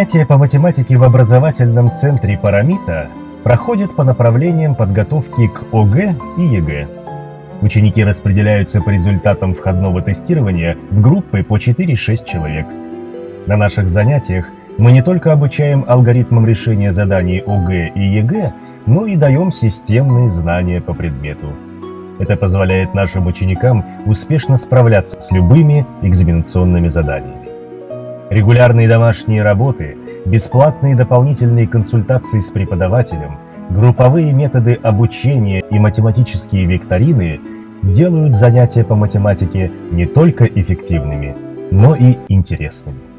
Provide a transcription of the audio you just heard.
Занятия по математике в образовательном центре «Парамита» проходят по направлениям подготовки к ОГЭ и ЕГЭ. Ученики распределяются по результатам входного тестирования в группы по 4-6 человек. На наших занятиях мы не только обучаем алгоритмам решения заданий ОГЭ и ЕГЭ, но и даем системные знания по предмету. Это позволяет нашим ученикам успешно справляться с любыми экзаменационными заданиями. Регулярные домашние работы, бесплатные дополнительные консультации с преподавателем, групповые методы обучения и математические викторины делают занятия по математике не только эффективными, но и интересными.